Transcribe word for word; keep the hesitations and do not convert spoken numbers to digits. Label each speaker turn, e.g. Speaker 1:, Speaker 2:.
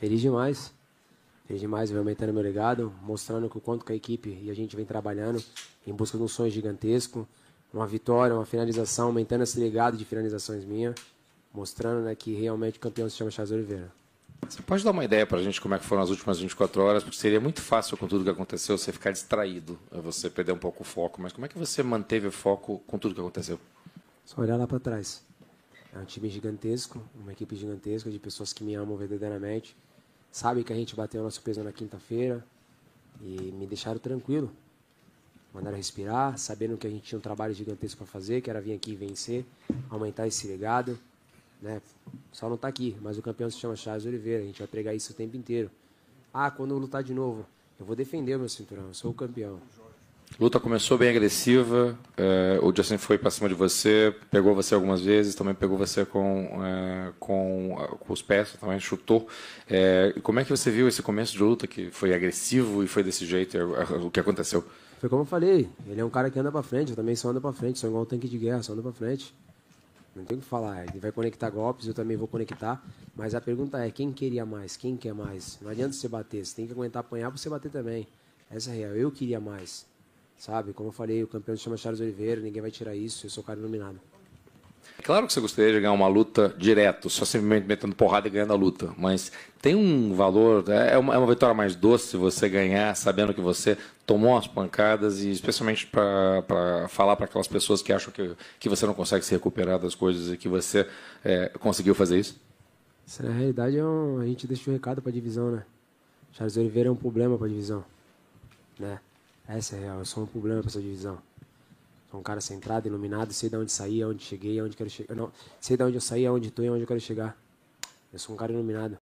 Speaker 1: Feliz demais. Feliz demais, vem aumentando meu legado, mostrando que o quanto que a equipe e a gente vem trabalhando em busca de um sonho gigantesco, uma vitória, uma finalização, aumentando esse legado de finalizações minha, mostrando, né, que realmente o campeão se chama Charles Oliveira.
Speaker 2: Você pode dar uma ideia para a gente como é que foram as últimas vinte e quatro horas? Porque seria muito fácil com tudo que aconteceu você ficar distraído, você perder um pouco o foco. Mas como é que você manteve o foco com tudo que aconteceu?
Speaker 1: Só olhar lá para trás. É um time gigantesco, uma equipe gigantesca de pessoas que me amam verdadeiramente. Sabe que a gente bateu o nosso peso na quinta-feira e me deixaram tranquilo. Mandaram respirar, sabendo que a gente tinha um trabalho gigantesco para fazer, que era vir aqui e vencer, aumentar esse legado. Né? Só não está aqui, mas o campeão se chama Charles Oliveira, a gente vai pregar isso o tempo inteiro. Ah, quando eu lutar de novo, eu vou defender o meu cinturão, eu sou o campeão.
Speaker 2: Luta começou bem agressiva, é, o Justin foi para cima de você, pegou você algumas vezes, também pegou você com, é, com, com os pés, também chutou. É, como é que você viu esse começo de luta que foi agressivo e foi desse jeito, o que aconteceu?
Speaker 1: Foi como eu falei, ele é um cara que anda para frente, eu também só ando para frente, sou igual um tanque de guerra, só ando para frente. Não tem o que falar, ele vai conectar golpes, eu também vou conectar, mas a pergunta é, quem queria mais, quem quer mais? Não adianta você bater, você tem que aguentar apanhar para você bater também. Essa é a real, eu queria mais. Sabe, como eu falei, o campeão se chama Charles Oliveira, ninguém vai tirar isso, eu sou o cara iluminado.
Speaker 2: Claro que você gostaria de ganhar uma luta direto, só simplesmente metendo porrada e ganhando a luta, mas tem um valor, é uma, é uma vitória mais doce você ganhar sabendo que você tomou as pancadas e especialmente para falar para aquelas pessoas que acham que, que você não consegue se recuperar das coisas e que você é, conseguiu fazer isso?
Speaker 1: Isso, na realidade, é um, a gente deixa um recado para a divisão, né? Charles Oliveira é um problema para a divisão, né? Essa é a real, eu sou um problema para essa divisão. Sou um cara centrado, iluminado, sei de onde saí, aonde cheguei, aonde quero chegar. Não, sei de onde eu saí, aonde estou e aonde eu quero chegar. Eu sou um cara iluminado.